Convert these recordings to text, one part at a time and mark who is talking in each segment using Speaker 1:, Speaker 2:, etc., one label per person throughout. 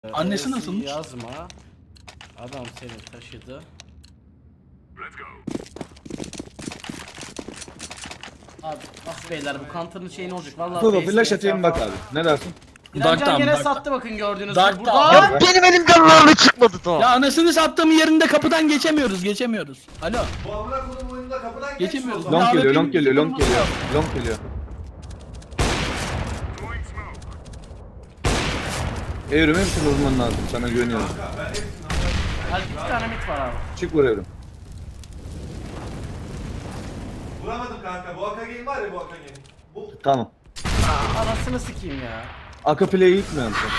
Speaker 1: Annesi nasılmış?
Speaker 2: Yazma. Adam seni taşıdı. Abi bak beyler bu counter'ın şeyi ne olacak vallahi.
Speaker 3: Dur flash atayım bak abi. Ne dersin?
Speaker 2: Direncan gene sattı bakın gördüğünüz
Speaker 1: Dark
Speaker 2: gibi.
Speaker 1: Town.
Speaker 2: Burada.
Speaker 4: Benim elimden mermi çıkmadı tamam.
Speaker 1: Ya anasını sattığım yerinde kapıdan geçemiyoruz. Alo.
Speaker 5: Bu amına kodum oyununda kapıdan
Speaker 1: Geçemiyoruz.
Speaker 5: geçmiyor.
Speaker 3: Long geliyor,
Speaker 1: Ya,
Speaker 3: long geliyor, long geliyor. Long geliyor. Evrim hepsini vurman lazım. Sana güveniyorum.
Speaker 2: Hadi bir tane mit var abi.
Speaker 3: Çık vur Evrim.
Speaker 5: Vuramadım kanka. Bu Akagame var ya bu Akagame. Bu
Speaker 3: Tamam.
Speaker 2: Anasını sikeyim ya.
Speaker 3: Aka play'i gitmiyor musun?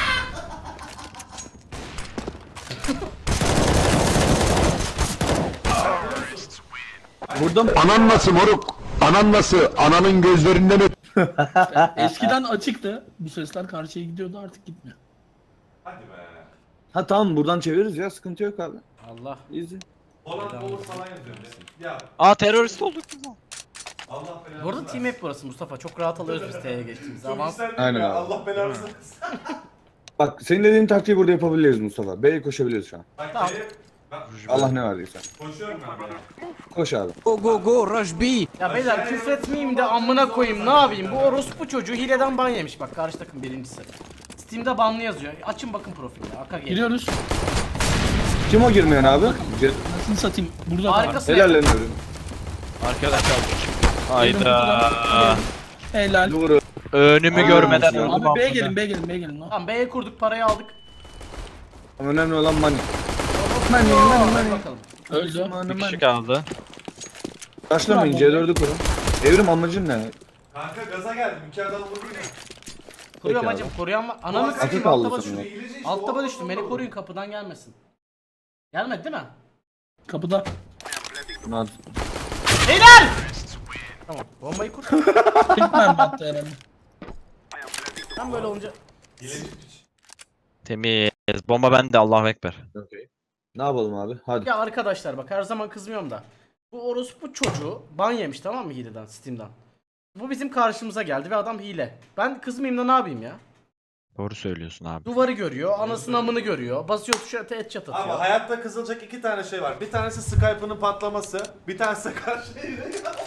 Speaker 3: Vurdum.
Speaker 4: Anan nasıl moruk? Anan nasıl? Ananın gözlerinden öp.
Speaker 1: Eskiden açıktı. Bu sesler karşıya gidiyordu, artık gitmiyor.
Speaker 5: hadi be.
Speaker 3: Ha tamam buradan çeviririz ya, sıkıntı yok abi.
Speaker 2: Allah.
Speaker 3: Easy.
Speaker 5: Holland olur falan yazıyorum ya.
Speaker 4: Aa terörist olduk biz lan.
Speaker 5: Allah belanı
Speaker 2: Bu arada team hep burası Mustafa. Çok rahat alıyoruz biz T'ye geçtiğimizde.
Speaker 5: Çok
Speaker 2: Avans.
Speaker 5: yükseldim
Speaker 3: Aynen
Speaker 5: ya.
Speaker 3: abi.
Speaker 5: Allah belanı versin.
Speaker 3: Bak senin dediğin taktiği burada yapabiliriz Mustafa. B'ye koşabiliriz şu an.
Speaker 5: Bak
Speaker 2: Tamam.
Speaker 5: ben
Speaker 3: Allah ne verdiyse.
Speaker 5: koşuyorum ben böyle.
Speaker 3: Koş abi.
Speaker 4: Go rush B.
Speaker 2: Ya beyler küfretmeyeyim de amına koyayım ne yapayım? Bu orospu çocuğu hileden ban yemiş bak karşı takım birincisi. Steam'de banlı yazıyor. Açın bakın profilde. Akage.
Speaker 1: Giriyoruz.
Speaker 3: Kim o girmeyen abi?
Speaker 1: Nasıl satayım? Burada da var.
Speaker 2: Harikasın.
Speaker 3: Helal lan Evrim.
Speaker 4: Arkadaşlar.
Speaker 1: Evrim burada.
Speaker 4: Hayda.
Speaker 1: Helal.
Speaker 3: Doğru.
Speaker 4: Önümü görmeden
Speaker 3: ya.
Speaker 4: öldüm.
Speaker 1: Abi B'ye gelin.
Speaker 2: Tamam B'ye kurduk parayı aldık.
Speaker 3: Ama önemli olan money.
Speaker 2: Hadi bakalım.
Speaker 1: Öldü.
Speaker 4: Bir kişi kaldı.
Speaker 3: Başlamayın C4'ü kurun. Evrim amacın ne?
Speaker 5: Kanka gaza geldim. İki adam vurdu ya.
Speaker 2: Koruyorum
Speaker 3: Peki
Speaker 2: hacım koruyan var. Ananı
Speaker 5: Akage
Speaker 2: sikeyim
Speaker 3: kaldı
Speaker 2: altta
Speaker 3: sanırım.
Speaker 2: düştüm.
Speaker 5: İyice işte,
Speaker 2: Altta
Speaker 5: o-
Speaker 2: düştüm. Beni koruyun kapıdan gelmesin. Gelmedi değil mi?
Speaker 1: Kapıda.
Speaker 3: Lan.
Speaker 2: Beyler! Tamam bombayı kur.
Speaker 1: Hitman battı herhalde.
Speaker 2: Tam böyle olunca.
Speaker 5: Hileci piç.
Speaker 4: Temiz. Bomba bende Allahu Ekber.
Speaker 3: Okay. Ne yapalım abi? Hadi.
Speaker 2: Ya arkadaşlar bak her zaman kızmıyorum da. Bu orospu çocuğu ban yemiş tamam mı hileden Steam'den. Bu bizim karşımıza geldi ve adam hile. Ben kızmayayım da ne yapayım ya?
Speaker 4: Doğru söylüyorsun abi.
Speaker 2: Duvarı görüyor, anasının amını görüyor. Basıyor tuşa headshot atıyor.
Speaker 5: Ama hayatta kızılacak iki tane şey var. Bir tanesi Skype'ının patlaması. Bir tanesi de karşıyla.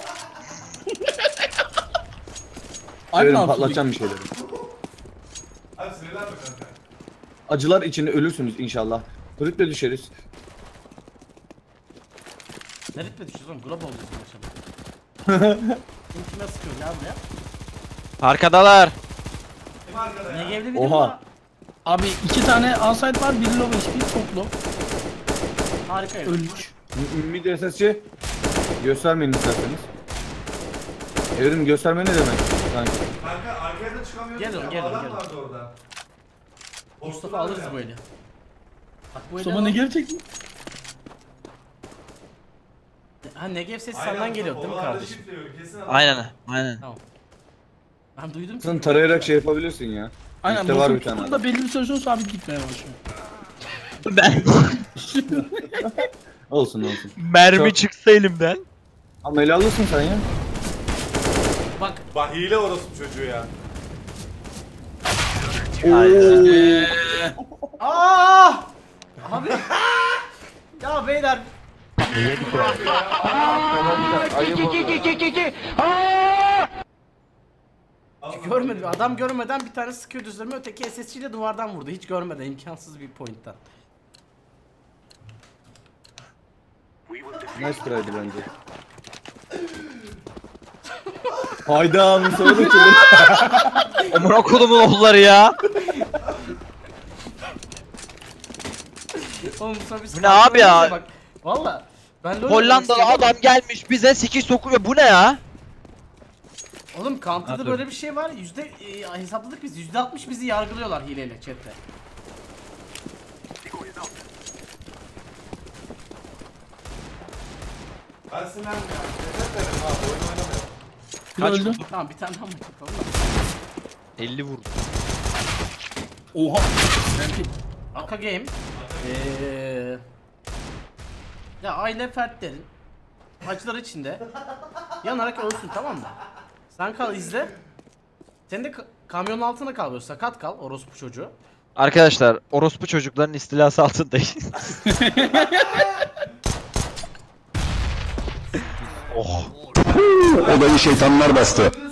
Speaker 1: Abi
Speaker 3: Evrim
Speaker 1: ne
Speaker 3: patlatacağım bir şeyleri.
Speaker 5: Abi sinirlenme kanka.
Speaker 3: Acılar içinde ölürsünüz inşallah. Rütbe düşeriz.
Speaker 2: Ne ritme düşüyoruz oğlum? Global oluyoruz maşallah. Kim kime sıkıyor ya buraya?
Speaker 4: Arkadalar.
Speaker 5: Kim arkada ya?
Speaker 2: Ne gevli video
Speaker 3: Oha.
Speaker 2: mu?
Speaker 1: Abi 2 tane outside var, biri low HP, çok low.
Speaker 2: Harika ya.
Speaker 1: Ölmüş.
Speaker 3: Mid SSC. Göstermeyin isterseniz. Evrim gösterme ne demek? Sanki.
Speaker 5: Kanka arkaya da çıkamıyorsun.
Speaker 2: Gelin,
Speaker 5: ya.
Speaker 2: gelin,
Speaker 5: Adam
Speaker 2: gelin.
Speaker 5: vardı orada.
Speaker 2: Mustafa alırız bu eli. Bak bu eli
Speaker 1: Mustafa ne
Speaker 2: al.
Speaker 1: gerçek mi?
Speaker 2: Ha Negev sesi
Speaker 5: Aynen,
Speaker 2: senden geliyor değil mi
Speaker 5: oralarda
Speaker 2: kardeşim?
Speaker 5: şifre yok, kesin adam.
Speaker 4: Aynen.
Speaker 2: Tamam. Ben duydum.
Speaker 3: Sen tarayarak şey yapabilirsin ya.
Speaker 1: Aynen,
Speaker 3: İşte var
Speaker 1: boşun
Speaker 3: bir tane
Speaker 1: tuttuğunda
Speaker 3: adam.
Speaker 1: belli bir süre sonra sabit gitmeye başlıyor.
Speaker 4: Ben
Speaker 3: Olsun.
Speaker 4: mermi
Speaker 3: Çok-
Speaker 4: çıksa elimden.
Speaker 3: Ama ele alırsın sen ya.
Speaker 2: Bak
Speaker 5: Bak hile orospu çocuğu ya.
Speaker 2: Aa! Abi. Ya beyler. Görmedim. Adam görmeden bir tane sıkıyor düzleme, öteki SSC ile duvardan vurdu. Hiç görmeden, imkansız bir point'ten.
Speaker 3: Nice try'di bence. Hayda Mustafa da çılır.
Speaker 4: Amına kodumun oğulları ya.
Speaker 2: Oğlum sonra biz
Speaker 4: Bu ne abi ya?
Speaker 2: Bak, valla ben LoL
Speaker 4: Hollandalı
Speaker 2: oynamak
Speaker 4: adam gelmiş bize sikiş sokuyor. Bu ne ya?
Speaker 2: Oğlum Counter'da
Speaker 4: Ha, dur.
Speaker 2: böyle bir şey var. Hesapladık biz. %60 bizi yargılıyorlar hileyle chatte.
Speaker 5: Ben sinirlendim ya. Nefret ederim abi oyun oynamıyorum.
Speaker 1: Bir
Speaker 4: Kaç
Speaker 1: öldü.
Speaker 4: vurdu?
Speaker 2: Tamam bir tane daha mı yapalım da.
Speaker 4: 50 vurdu.
Speaker 1: Oha.
Speaker 2: Aka Game. Ya aile fertlerin acılar içinde yanarak ölsün tamam mı? Sen kal izle. Sen de kamyonun altına kal böyle sakat kal orospu çocuğu.
Speaker 6: Arkadaşlar orospu çocukların istilası altındayız. Oh.
Speaker 4: Odayı şeytanlar bastı.